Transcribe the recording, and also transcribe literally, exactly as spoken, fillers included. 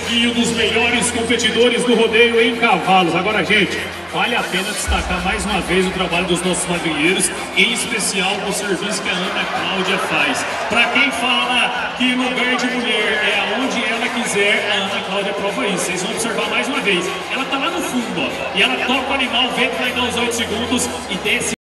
e um dos melhores competidores do rodeio em cavalos. Agora, gente, vale a pena destacar mais uma vez o trabalho dos nossos madrinheiros, em especial o serviço que a Ana Cláudia faz. Para quem fala que lugar de mulher é aonde ela quiser, a Ana Cláudia prova isso. Vocês vão observar mais uma vez. Ela tá lá no fundo, ó, e ela toca o animal, vê que vai dar uns oito segundos e desce.